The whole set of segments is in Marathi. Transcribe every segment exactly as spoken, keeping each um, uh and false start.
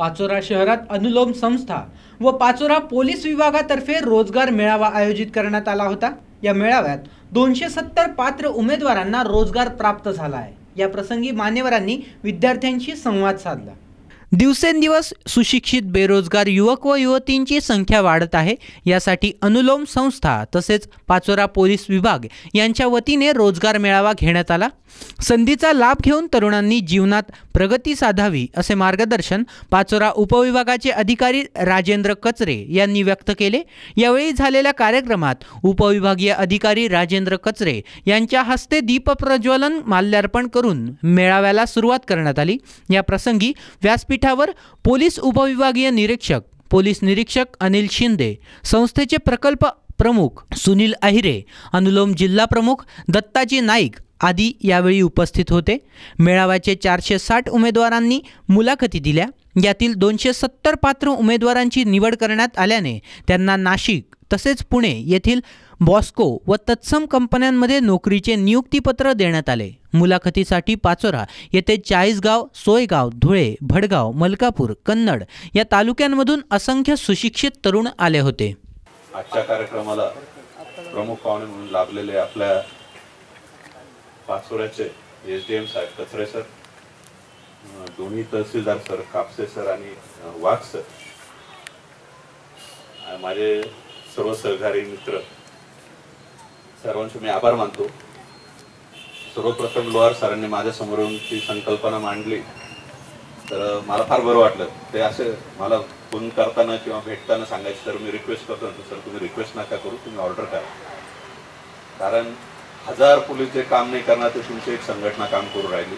पाचोरा शहरात अनुलोम संस्था व पाचोरा पोलीस विभागातर्फे रोजगार मेळावा आयोजित करण्यात आला होता। या मेळाव्यात दोनशे सत्तर पात्र उमेदवारांना रोजगार प्राप्त झाला आहे। या प्रसंगी मान्यवरांनी विद्यार्थ्यांशी संवाद साधला। दिवसेंदिवस सुशिक्षित बेरोजगार युवक व युवतींची संख्या वाढत आहे। यासाठी अनुलोम संस्था तसेच पाचोरा पोलीस विभाग यांच्या वतीने रोजगार मेळावा घेण्यात आला। संधीचा लाभ घेऊन तरुणांनी जीवनात प्रगती साधावी असे मार्गदर्शन पाचोरा उपविभागाचे अधिकारी राजेंद्र कचरे यांनी व्यक्त केले। यावेळी झालेल्या कार्यक्रमात उपविभागीय अधिकारी राजेंद्र कचरे यांच्या हस्ते दीप प्रज्वलन माल्यार्पण करून मेळाव्याला सुरुवात करण्यात आली। या प्रसंगी व्यासपीठावर पोलीस उपविभागीय निरीक्षक पोलीस निरीक्षक अनिल शिंदे, संस्थेचे प्रकल्प प्रमुख सुनील अहिरे, अनुलोम जिल्हा प्रमुख दत्ताजी नाईक आदी यावेळी उपस्थित होते। मेळाव्याचे चारशे साठ उमेदवारांनी मुलाखती दिल्या। यातील दोनशे सत्तर पात्र उमेदवारांची निवड करण्यात आल्याने त्यांना नाशिक तसेच पुणे येथील बॉस्को व तत्सम कंपन्यांमध्ये नोकरीचे नियुक्तीपत्र देण्यात आले। मुलाखतीसाठी पाचोरा येथे चाळीसगाव, सोयगाव, धुळे, भडगाव, मलकापूर, कन्नड या तालुक्यांमधून असंख्य सुशिक्षित तरुण आले होते। आजच्या कार्यक्रमाला प्रमुख पाहुणे म्हणून लाभलेले आपल्या पाचोऱ्याचे एस डी एम साहेब कचरे सर, दोन्ही तहसीलदार सर कापसे सर आणि वाघ सर, माझे सर्व सहकारी मित्र, सर्वांचे मी आभार मानतो। सर्वप्रथम लोहार सरांनी माझ्या समोरून ती संकल्पना मांडली तर मला फार बरं वाटलं। ते असे मला फोन करताना किंवा भेटताना सांगायचे तर मी रिक्वेस्ट करतो ना सर, तुम्ही रिक्वेस्ट नका करू, तुम्ही ऑर्डर करा। कारण हजार पोलीस जे काम नाही करणार ते तुमची एक संघटना काम करू राहिली।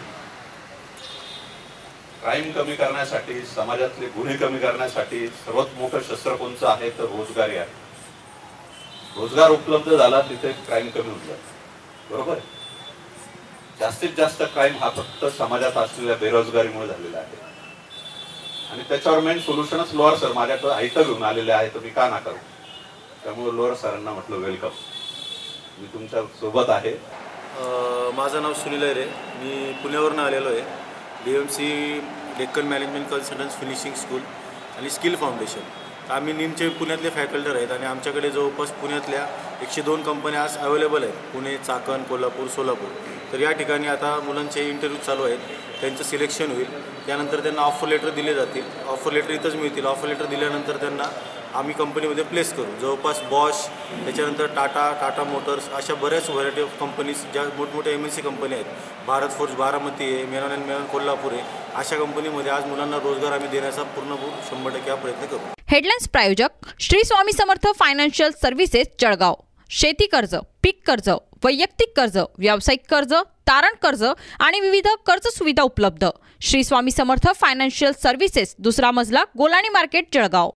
क्राईम कमी करण्यासाठी, समाजातले गुन्हे कमी करण्यासाठी सर्वात मोठं शस्त्र कोणचं आहे तर रोजगारी आहे। रोजगार उपलब्ध झाला तिथे क्राईम कमी होऊन जातो, बरोबर। जास्तीत जास्त क्राईम हा फक्त समाजात असलेल्या बेरोजगारीमुळे झालेला आहे आणि त्याच्यावर मेन सोल्युशनच लोअर सर माझ्याकडे ऐकत घेऊन आलेले आहे, तर मी का ना करू। त्यामुळे लोअर सरांना म्हटलं वेलकम, मी तुमच्या सोबत आहे। माझं नाव सुनील अहिरे, मी पुण्यावरून आलेलो आहे। D M C Deccan management consultants finishing school आणि स्किल फाउंडेशन आम्ही निमचे पुण्यातले फॅकल्टर आहेत आणि आमच्याकडे जवळपास पुण्यातल्या एकशे दोन कंपन्या आज अवेलेबल आहेत, पुणे, चाकण, कोल्हापूर, सोलापूर। तर या ठिकाणी आता मुलांचे इंटरव्ह्यू चालू आहेत, त्यांचं सिलेक्शन होईल, त्यानंतर त्यांना ऑफर लेटर दिले जातील। ऑफर लेटर इथंच मिळतील। ऑफर लेटर दिल्यानंतर त्यांना आम्ही कंपनीमध्ये प्लेस करू। जवळपास बॉश, त्याच्यानंतर टाटा, टाटा मोटर्स अशा बऱ्याच व्हरायटी ऑफ कंपनीज ज्या मोठमोठ्या एम एस सी कंपनी आहेत, भारत फोर्ज बारामती आहे, मेनन अँड मेनन कोल्हापूर आहे, अशा कंपनीमध्ये आज मुलांना रोजगार आम्ही देण्याचा पूर्ण शंभर टक्के प्रयत्न करू। हेडलाइन्स प्रायोजक श्री स्वामी समर्थ फायनान्शियल सर्व्हिसेस जळगाव। शेती कर्ज, पीक कर्ज, वैयक्तिक कर्ज, व्यावसायिक कर्ज, तारण कर्ज आणि विविध कर्ज सुविधा उपलब्ध। श्री स्वामी समर्थ फायनान्शियल सर्व्हिसेस, दुसरा मजला, गोलाणी मार्केट, जळगाव।